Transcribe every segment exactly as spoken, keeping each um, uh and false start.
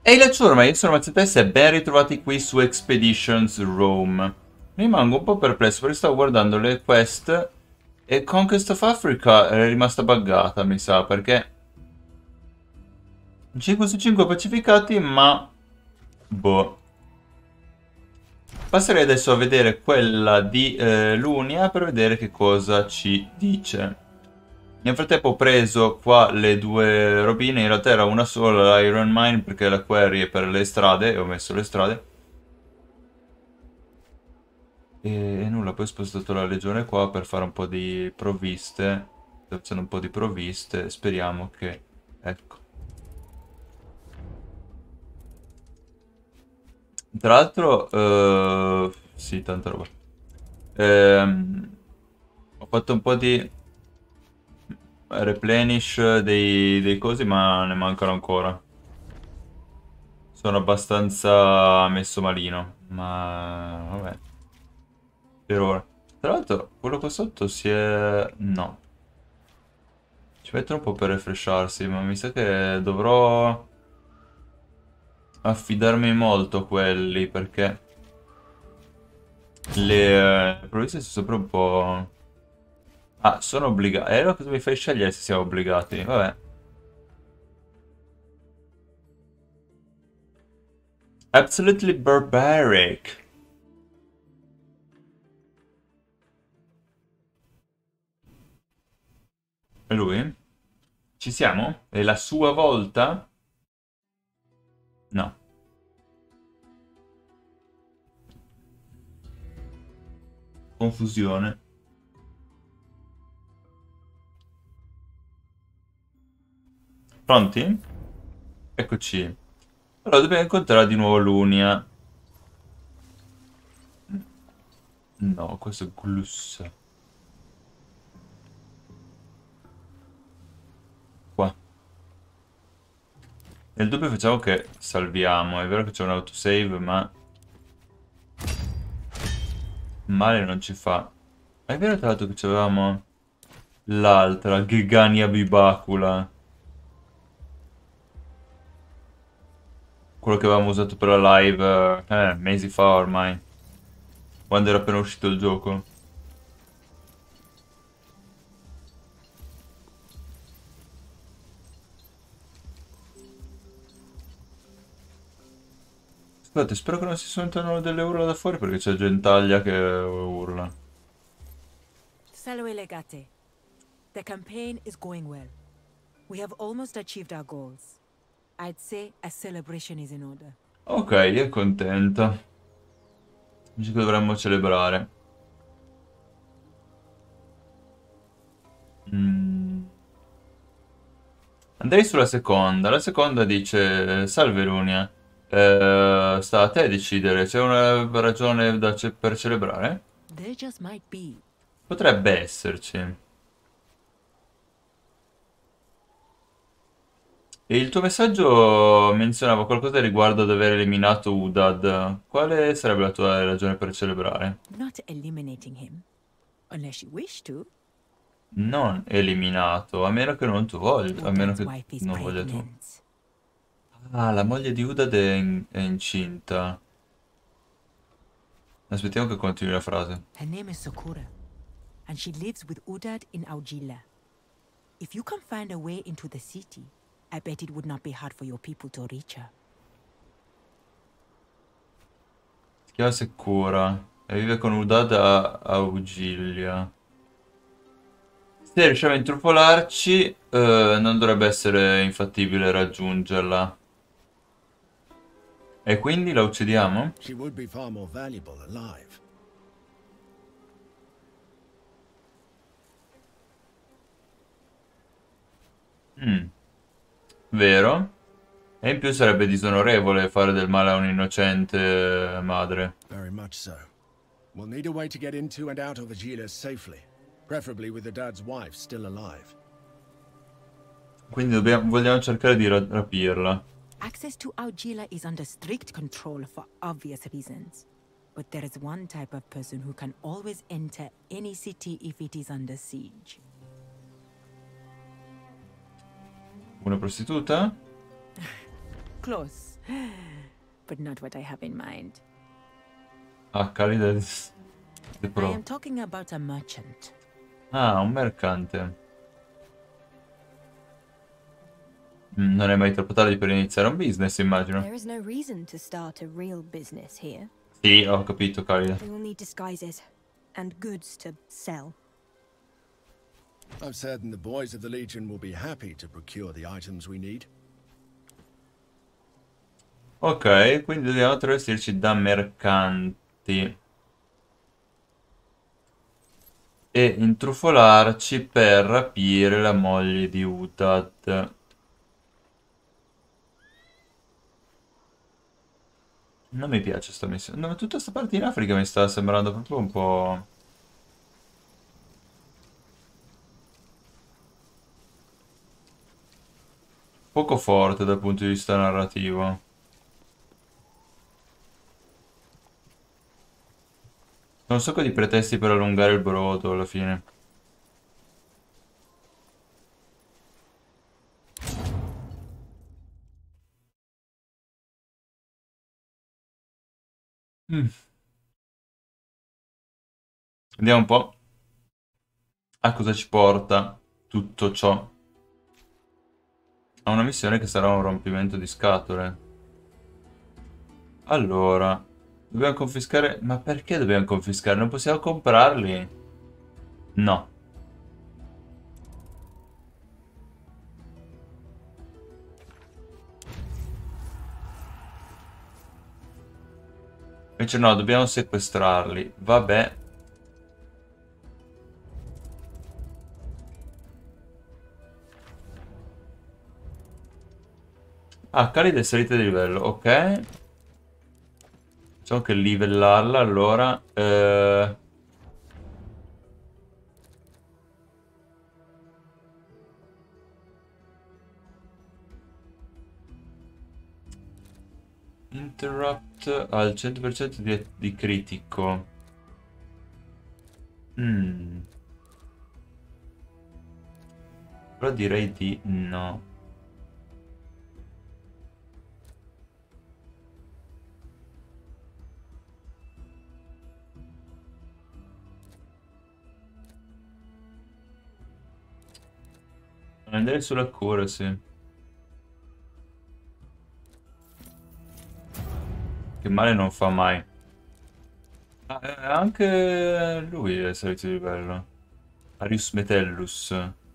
Ehi la ciurma, io sono Mazzetessa e ben ritrovati qui su Expeditions Rome. Rimango un po' perplesso perché stavo guardando le quest e Conquest of Africa è rimasta buggata, mi sa, perché cinque su cinque pacificati, ma boh. Passerei adesso a vedere quella di eh, Lunia per vedere che cosa ci dice. Nel frattempo ho preso qua le due robine, in realtà era una sola, l'Iron Mine, perché la query è per le strade e ho messo le strade. E, e nulla, poi ho spostato la legione qua per fare un po' di provviste. Sto facendo un po' di provviste, speriamo che... Ecco. Tra l'altro, eh, sì, tanta roba. Ehm, ho fatto un po' di replenish dei, dei cosi, ma ne mancano ancora. Sono abbastanza messo malino, ma vabbè, per ora. Tra l'altro, quello qua sotto si è... No. Ci mettono un po' per refresharsi, ma mi sa che dovrò affidarmi molto a quelli, perché le eh, provviste sono sempre un po'... Ah, sono obbligati. E allora cosa mi fai scegliere se siamo obbligati? Vabbè. Absolutely barbaric. E lui? Ci siamo? È la sua volta? No. Confusione. Pronti? Eccoci. Allora, dobbiamo incontrare di nuovo Lunia. No, questo è Glus. Qua. Nel dubbio facciamo che salviamo. È vero che c'è un autosave, ma male non ci fa. È vero tra l'altro che c'avevamo l'altra, Gigania Bibacula. Quello che avevamo usato per la live, eh, mesi fa ormai. Quando era appena uscito il gioco. Scusate, spero che non si sentano delle urla da fuori perché c'è gentaglia che urla. Salve Legate. The campaign is going well. We have almost achieved our goals. I'd say a celebration is in order. Ok, è contenta. Dice che dovremmo celebrare. Mm. Andrei sulla seconda. La seconda dice: Salve Lunia. Eh, sta a te decidere. C'è una ragione da ce- per celebrare? There just might be. Potrebbe esserci. E il tuo messaggio menzionava qualcosa riguardo ad aver eliminato Udad. Quale sarebbe la tua ragione per celebrare? Not eliminating him. Unless you wish to. Non eliminato, a meno che non tu voglia, a meno Udad's che wife is non voglia tu. pregnant. Ah, la moglie di Udad è, in- è incinta. Aspettiamo che continui la frase. Her name is Sakura, and she lives with Udad in Aujila. If you can find a way into the city, I bet it would not be hard for your people to reach her. Si chiama Secura e vive con Udad a Augilia. Se riusciamo a intrufolarci, eh, non dovrebbe essere infattibile raggiungerla. E quindi la uccidiamo? She would be far more valuable alive. Mm, vero? E in più sarebbe disonorevole fare del male a un'innocente madre. Very much so. We'll need a way to get into and out of Agila safely, preferably with the dad's wife still alive. Quindi dobbiamo- vogliamo cercare di ra- rapirla. Access to Aujila is under strict control for obvious reasons. But there is one type of person who can always enter any city if it is under siege. Una prostituta? Close. But not what I have in mind. Ah, Khalid di I Pro. am talking about a merchant. Ah, un mercante. Mm, non è mai troppo tardi per iniziare un business, immagino. There is no reason to start a real business here. Sì, ho capito, Khalid. We will need disguises and goods to sell. I'm certain the boys of the Legion will be happy to procure the items we need. Ok, quindi dobbiamo travestirci da mercanti. E intrufolarci per rapire la moglie di Utat. Non mi piace sta missione. No, tutta sta parte in Africa mi sta sembrando proprio un po'... poco forte dal punto di vista narrativo. C'è un sacco di pretesti per allungare il brodo alla fine. Mm. Vediamo un po' a cosa ci porta tutto ciò. A una missione che sarà un rompimento di scatole. Allora, dobbiamo confiscare... Ma perché dobbiamo confiscare? Non possiamo comprarli? No. Invece no, dobbiamo sequestrarli. Vabbè. Ah, Khalid è salita di livello, ok. Facciamo che livellarla, allora. Eh... Interrupt al cento per cento di, di critico. Mm. Però direi di no. Andrei sulla cura, sì. Che male non fa mai. Ah, eh, anche lui è salito di livello. Arius Metellus.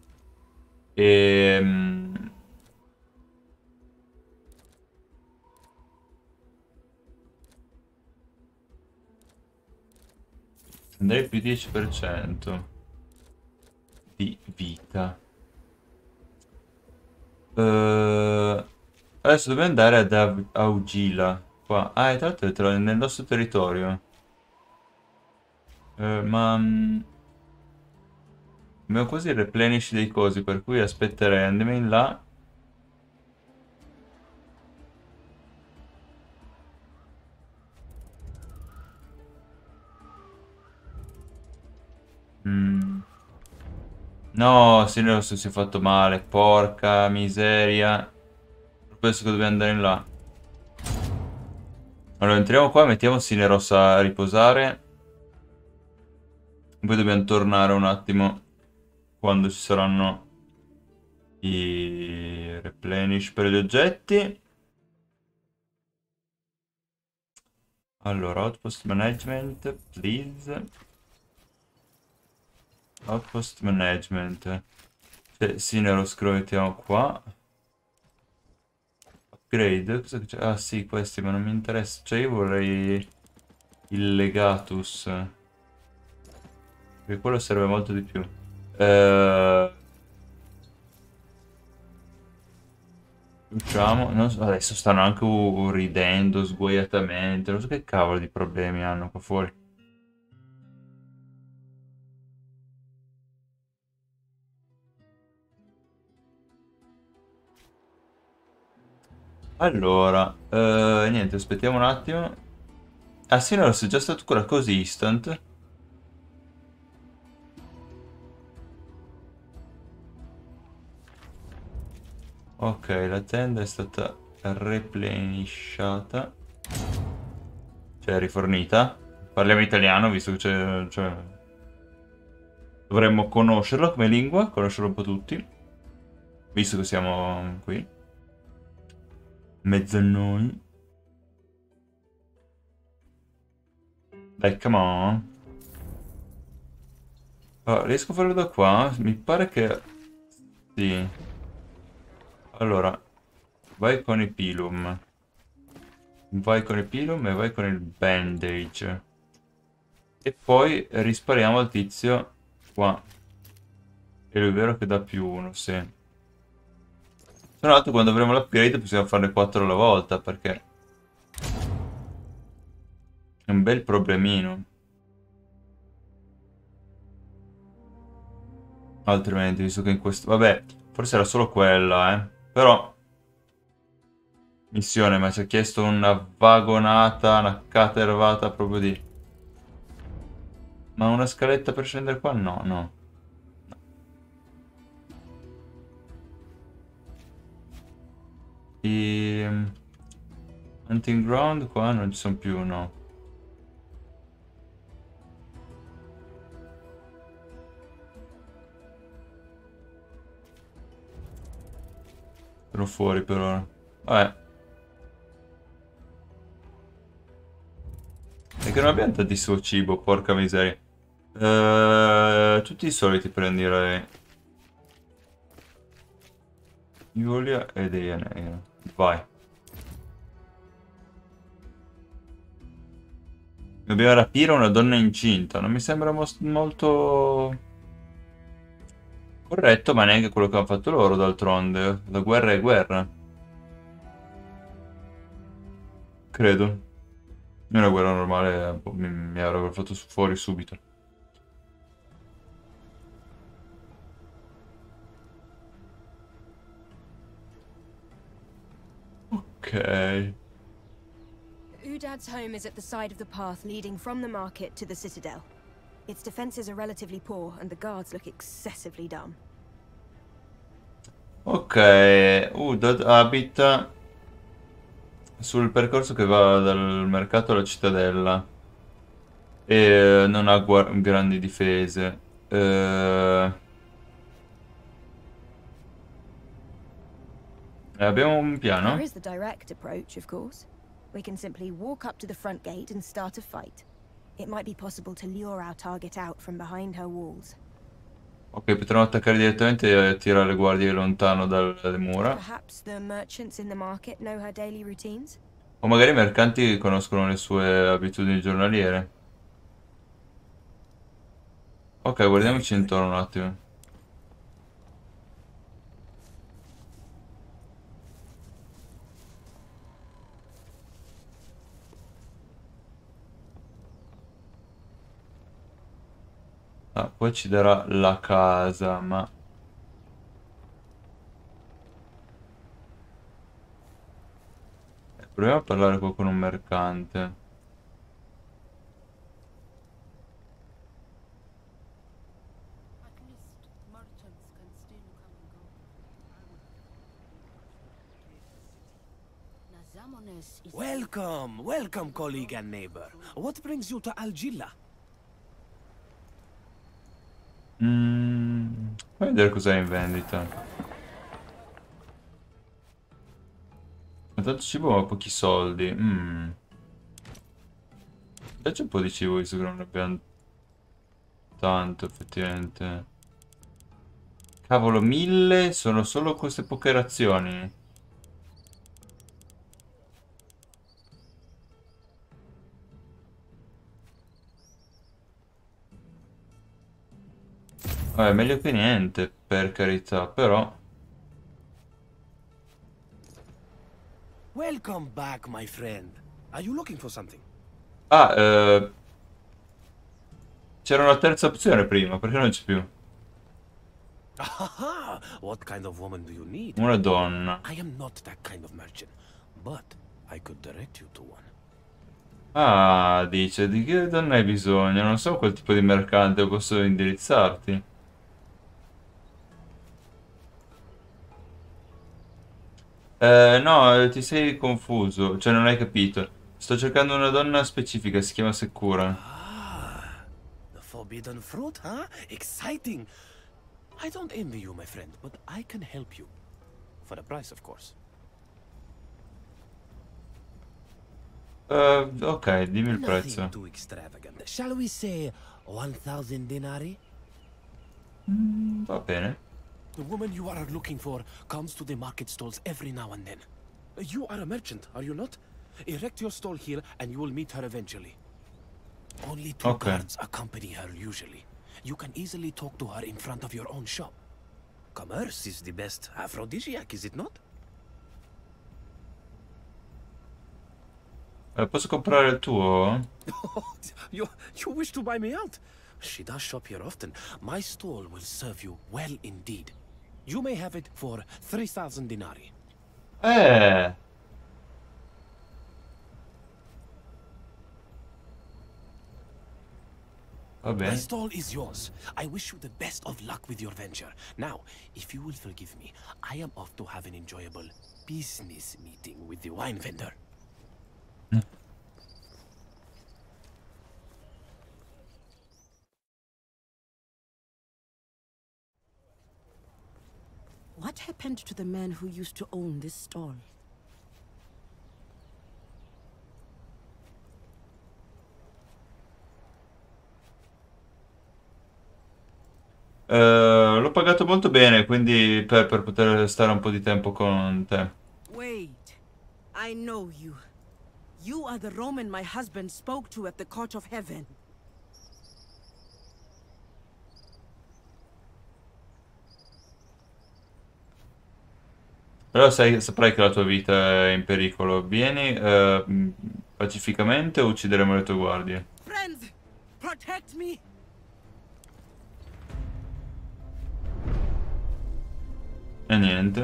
Ehm... Andrei più dieci per cento di vita. Uh, adesso dobbiamo andare ad Av- Augila. Qua. Ah, e tra l'altro è tra- nel nostro territorio. Eh, ma... mm, abbiamo quasi il replenish dei cosi, per cui aspetterei, andiamo in là. Mm. No, Sineros si è fatto male, porca miseria. Penso che dobbiamo andare in là. Allora, entriamo qua, mettiamo Sineros a riposare. Poi dobbiamo tornare un attimo quando ci saranno i replenish per gli oggetti. Allora, outpost management, please. Outpost management. Cioè, Sineros lo mettiamo qua. Upgrade, cosa c'è? Ah sì, questi, ma non mi interessa. Cioè, io vorrei il Legatus. Perché quello serve molto di più. Eh... Usciamo. Non so- adesso stanno anche uh, ridendo sguaiatamente. Non so che cavolo di problemi hanno qua fuori. Allora, eh, niente, aspettiamo un attimo. Ah sì, no, sei già stato ancora così instant. Ok, la tenda è stata replenishata. Cioè rifornita. Parliamo italiano visto che c'è... Cioè, dovremmo conoscerlo come lingua, conoscerlo un po' tutti. Visto che siamo qui. Mezzo a noi. Dai, come on. Oh, riesco a farlo da qua? Mi pare che... Sì. Allora, vai con i pilum. Vai con il pilum e vai con il bandage. E poi rispariamo al tizio qua. E lui è vero che dà più uno, sì. Tra l'altro quando avremo l'upgrade possiamo farne quattro alla volta, perché... È un bel problemino. Altrimenti, visto che in questo... Vabbè, forse era solo quella, eh. Però... Missione, ma ci ha chiesto una vagonata, una catervata proprio di... Ma una scaletta per scendere qua? No, no. I... Hunting ground qua non ci sono più, no. Sono fuori per ora. Vabbè. È che non abbiamo tantissimo cibo, porca miseria. Uh, tutti i soliti prenderei. Giulia e Deianira. Vai. Dobbiamo rapire una donna incinta. Non mi sembra molto corretto, ma neanche quello che hanno fatto loro, d'altronde. La guerra è guerra. Credo. Una guerra normale mi, mi avrebbero fatto fuori subito. Ok. Udad's home is at the side of the path leading from the market to the citadel. Its defenses are relatively poor and the guards look excessively dumb. Ok, Udad abita sul percorso che va dal mercato alla cittadella e non ha grandi difese. Eh... Abbiamo un piano? There is the direct approach, of course. We can simply walk up to the front gate and start a fight. It might be possible to lure our target out from behind her walls. Ok, potremmo attaccare direttamente e tirare le guardie lontano dalle mura. Perhaps the merchants in the market know her daily routines? O magari i mercanti conoscono le sue abitudini giornaliere. Ok, guardiamoci intorno un attimo. Ah, poi ci darà la casa, ma... Proviamo a parlare qua con un mercante. Welcome, welcome, colleague and neighbor. What brings you to Algilla? Mm, Fammi vedere cos'è in vendita. Tanto cibo ma pochi soldi. Mm. C'è un po' di cibo visto che non ne abbiamo tanto effettivamente. Cavolo, mille sono solo queste poche razioni. Vabbè, meglio che niente, per carità, però... Welcome back, my friend. Are you looking for something? Ah, eh... c'era una terza opzione prima, perché non c'è più? Ah, what kind of woman do you need? Una donna. I am not that kind of merchant, but I could direct you to one. Ah, dice, di che donna hai bisogno? Non so quel tipo di mercante, posso indirizzarti. Eh, no, ti sei confuso, cioè non hai capito. Sto cercando una donna specifica, si chiama Sakura. Ah, the forbidden fruit, huh? Exciting. I don't envy you, my friend, but I can help you. For a price, of course. Eh, ok, dimmi il Nothing prezzo. too extravagant. Shall we say one thousand denarii? Va bene. The woman you are looking for comes to the market stalls every now and then. You are a merchant, are you not? Erect your stall here and you will meet her eventually. Only two Okay. guards accompany her usually. You can easily talk to her in front of your own shop. Commerce is the best aphrodisiac, is it not? Eh, posso comprare il tuo? you, you wish to buy me out? She does shop here often. My stall will serve you well indeed. You may have it for three thousand denarii. Eh. Va My bene. stall is yours. I wish you the best of luck with your venture. Now, if you will forgive me, I am off to have an enjoyable business meeting with the wine vendor. What happened to the man who used to own this stall? Eh, l'ho pagato molto bene, quindi per, per poter stare un po' di tempo con te. Wait. I know you. You are the Roman my husband spoke to at the court of heaven. Però sai, saprai che la tua vita è in pericolo. Vieni, eh, mh, pacificamente o uccideremo le tue guardie. Friends, protect me! E niente.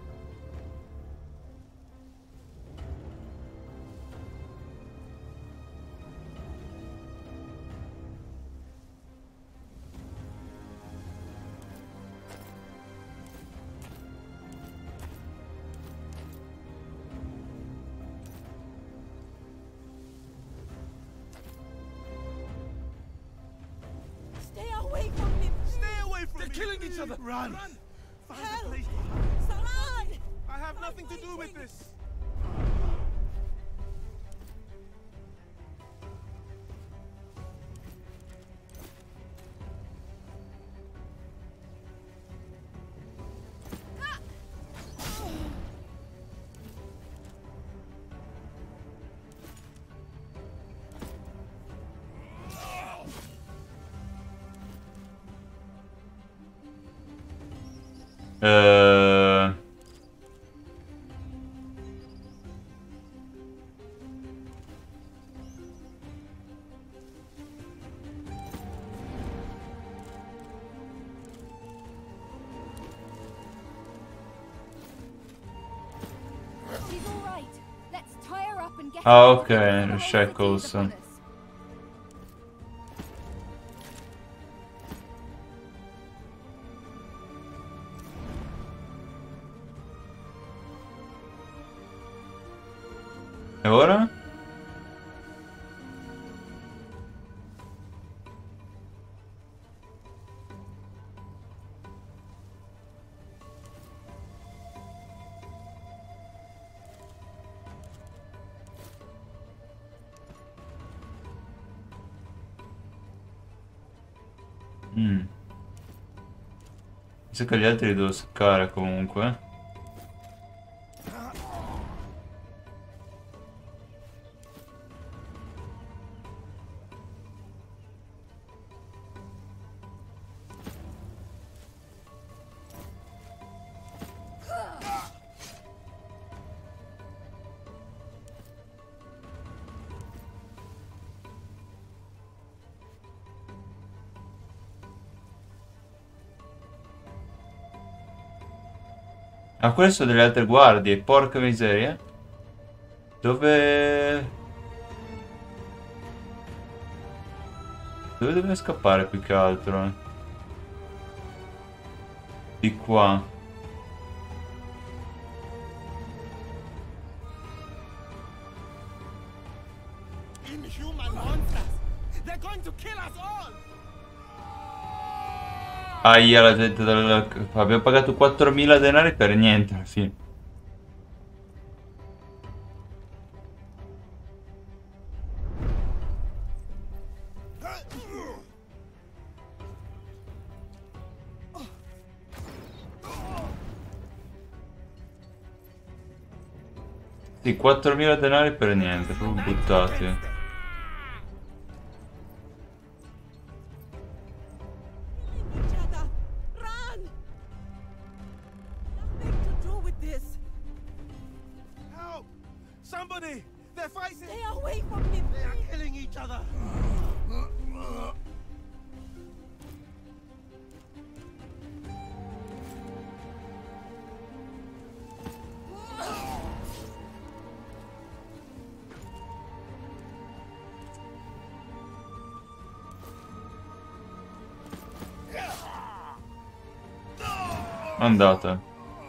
Stay away from me! Stay away from They're me! killing each other. Run! Run! Find a Help! place. Saran! I have nothing to do with this. Eh... She's all right. Let's tie her up and get Ah, her ok, to the le whole shackles. city's upon us. E ora? Mm. Mi sa che gli altri li devo seccare comunque. Ah, quelle sono delle altre guardie, porca miseria. Dove... Dove deve scappare più che altro? Di qua. Aia, la gente della... Abbiamo pagato quattromila denari per niente alla fine. Sì, quattromila denari per niente, proprio buttati. Somebody! They're fighting! Stay away from me! They are killing each other! Andate.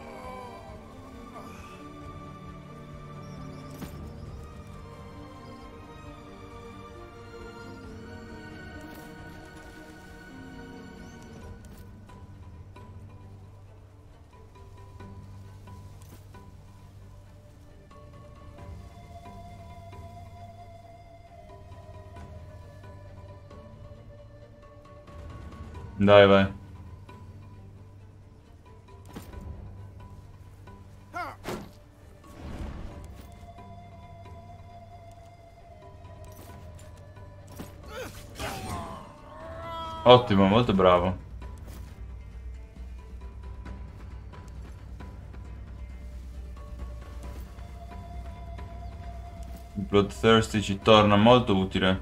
Dai, vai. Ottimo, molto bravo. Il Bloodthirsty ci torna molto utile.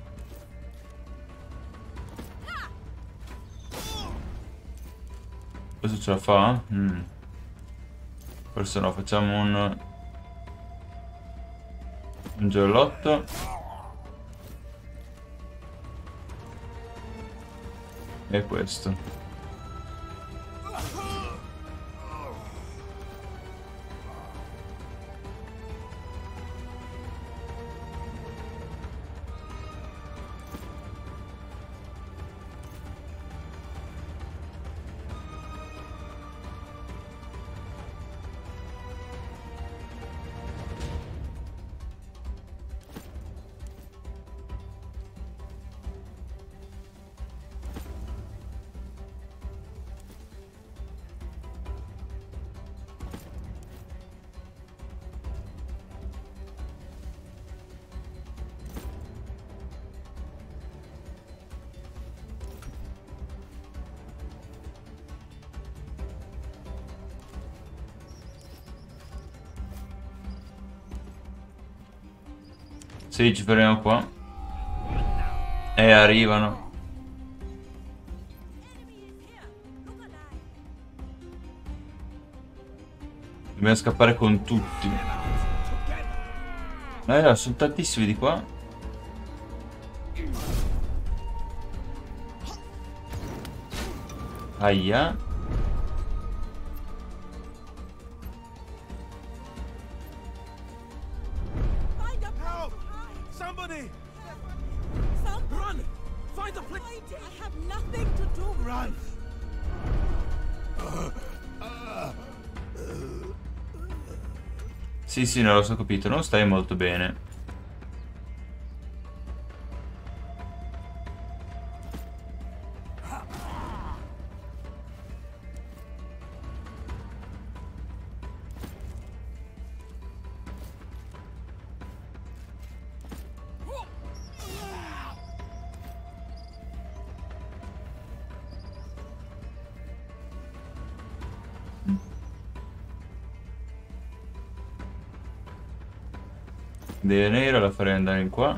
Questo ce la fa? Mm. Forse no, facciamo un... un giallotto. E questo. Sì, ci fermiamo qua. E arrivano. Dobbiamo scappare con tutti. Eh no, sono tantissimi di qua. Aia. Somebody! Run! Find a place! I have nothing to do with Run! Sì, sì, non lo so, capito. Non stai molto bene. Deve nera, la farei andare in qua.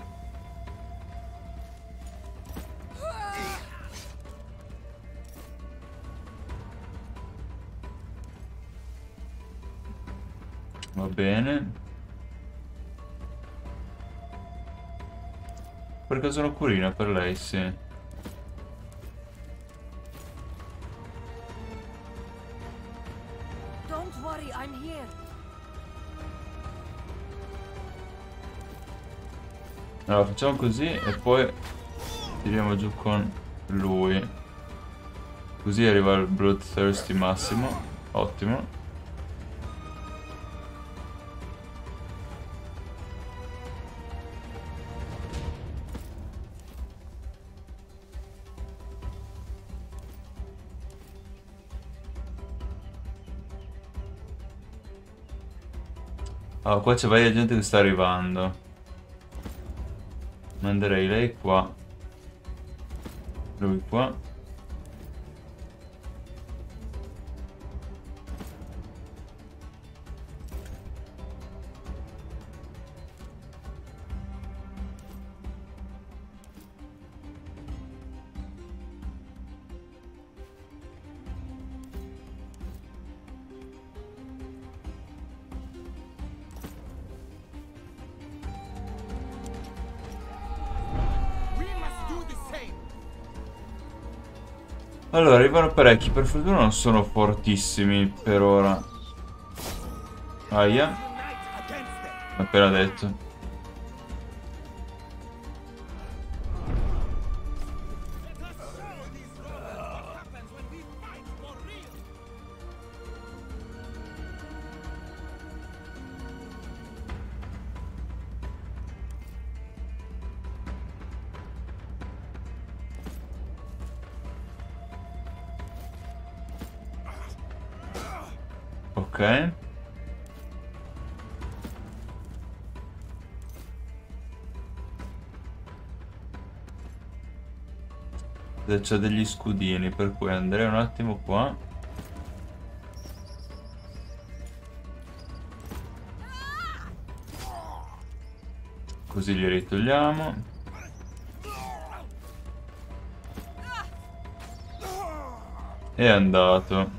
Va bene. Per caso una curina per lei, sì. Don't worry, I'm here. Allora facciamo così e poi tiriamo giù con lui. Così arriva il Bloodthirsty massimo. Ottimo. Oh, qua c'è varia gente che sta arrivando. Manderei lei qua. Lui qua. Allora, arrivano parecchi, per fortuna non sono fortissimi per ora. Aia. L'ho appena detto. Ok. C'è degli scudini, per cui andrei un attimo qua. Così li ritogliamo. È andato.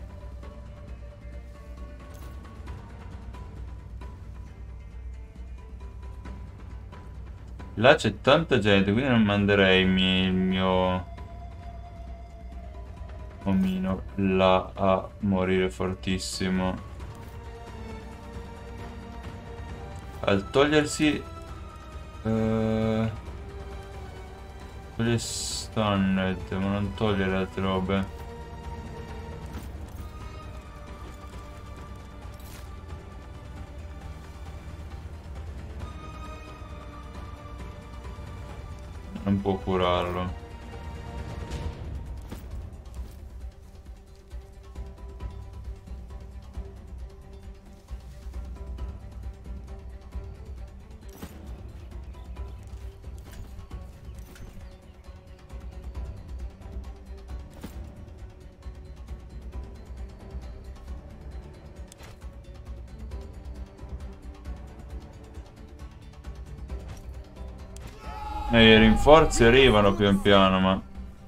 Là c'è tanta gente, quindi non manderei il mio omino là a morire fortissimo. Al togliersi eh, toglie stunned, ma non toglie le altre robe. Non può curarlo. E i rinforzi arrivano pian piano, ma...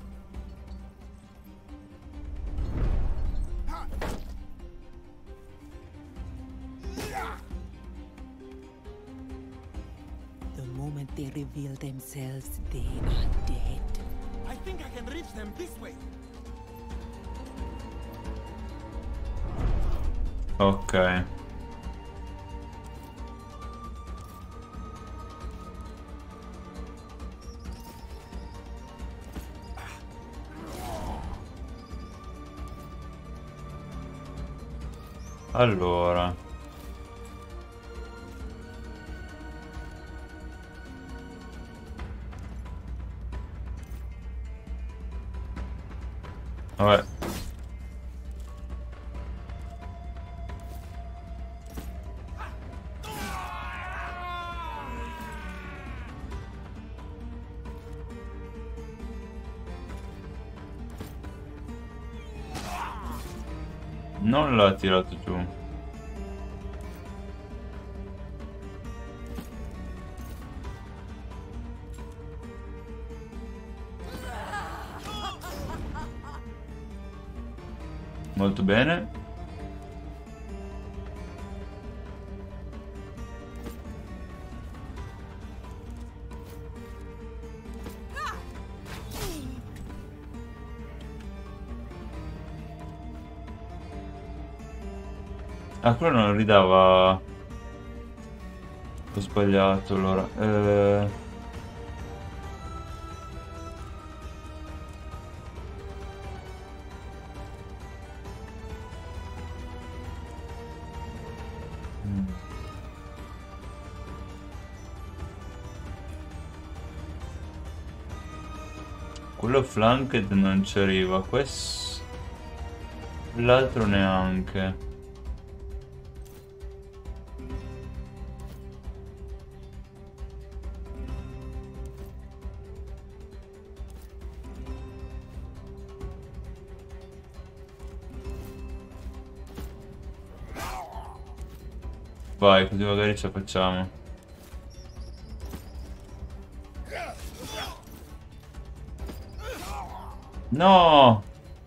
The moment they reveal themselves, they are dead. I think I can reach them this way. Ok. Allora. Vabbè. Non l'ha tirato giù. Molto bene. Ah, quello non ridava. Ho sbagliato allora. Eh... Mm. Quello flanked non ci arriva, questo... l'altro neanche. Vai, così magari ce la facciamo. No!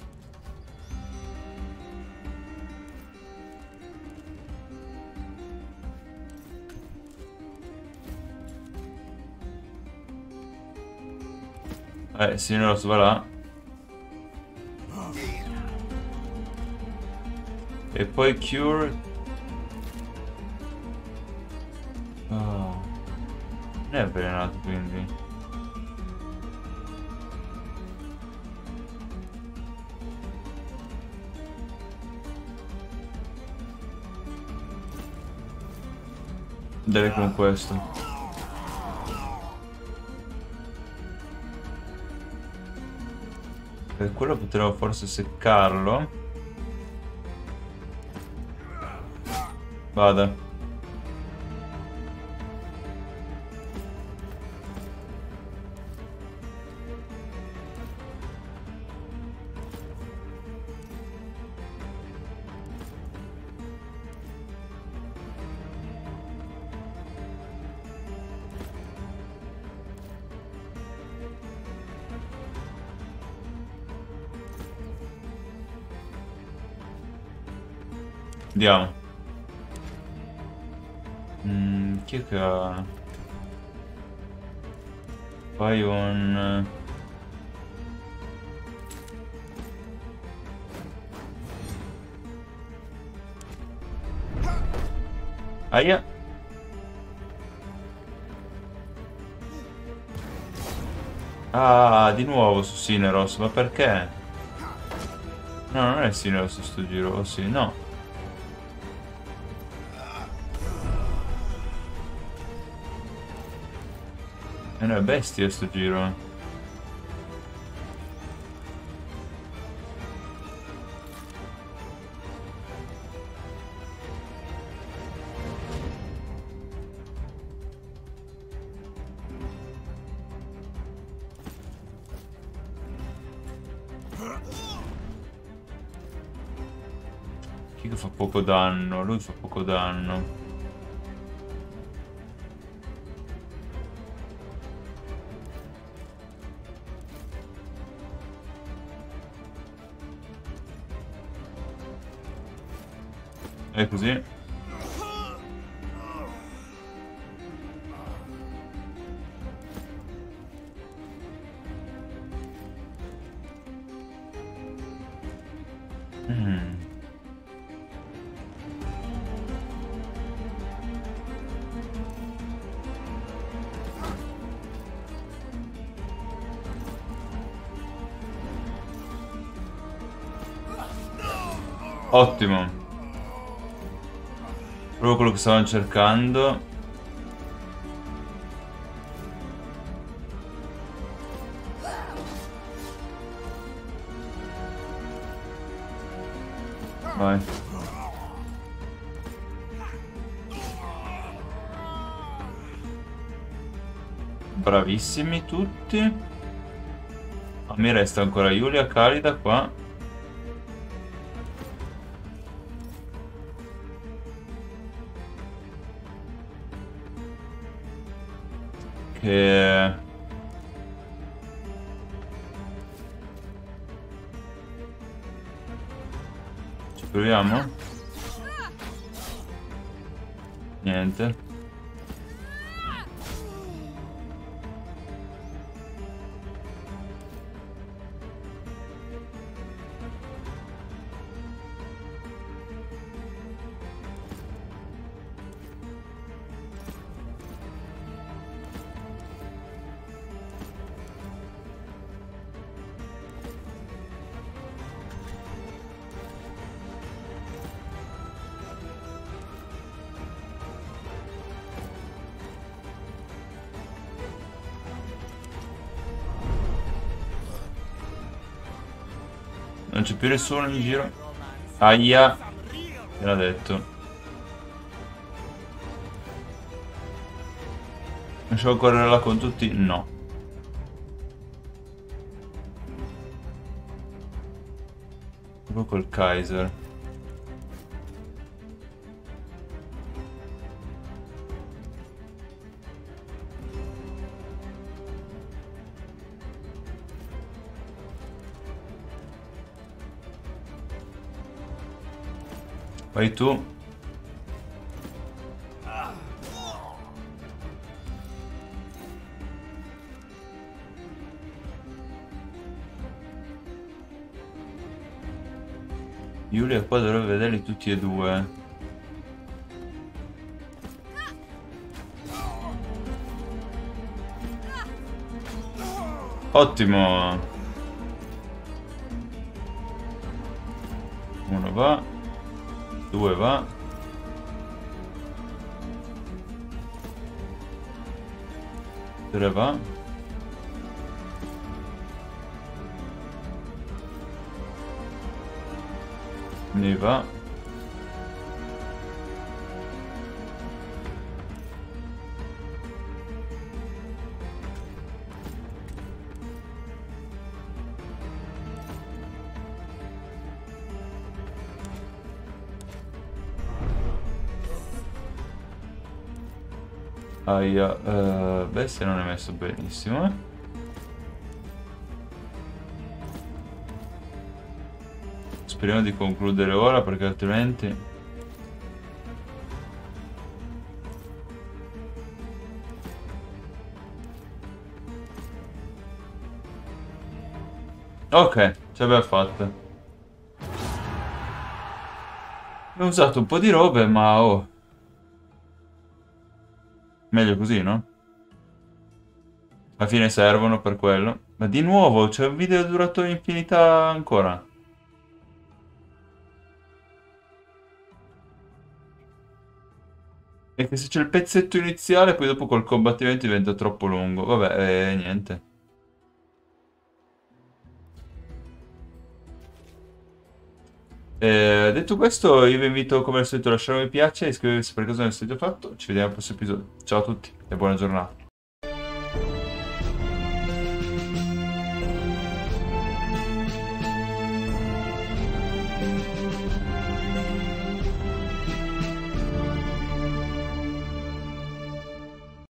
Eh, signor Rosso, va là. E poi cure. Oh. Non è avvelenato quindi. Deve con questo. Per quello potremmo forse seccarlo. Vada. Andiamo. Mm, chi è che ha? Fai un... Aia. Ah, di nuovo su Cineros, ma perché? No, non è Cineros sto giro, o sì, no. E no, è bestia sto giro. Chi che fa poco danno? Lui fa poco danno. È così. Mm. Ottimo. Proprio quello che stavano cercando. Vai. Bravissimi tutti. A me resta ancora Yulia Khalida qua. Che... ci proviamo? Niente. c'è più nessuno in giro. Aia. Te l'ha detto. Riusciamo a correre là con tutti? No. Proprio col Kaiser. Vai tu. Giulia qua dovrebbe vederli tutti e due. Ottimo. Uno va. Due va. Tre va. Ne va. Aia, uh, beh, se non è messo benissimo, eh. Speriamo di concludere ora perché altrimenti... Ok, ce l'abbiamo fatta. Abbiamo usato un po' di robe, ma oh... Meglio così, no? Alla fine servono per quello. Ma di nuovo, c'è un video durato infinità ancora. E che se c'è il pezzetto iniziale, poi dopo col combattimento diventa troppo lungo. Vabbè, eh, niente. Eh, detto questo, io vi invito come al solito a lasciare un mi piace e iscrivervi se per caso non l'avete fatto. Ci vediamo al prossimo episodio. Ciao a tutti e buona giornata.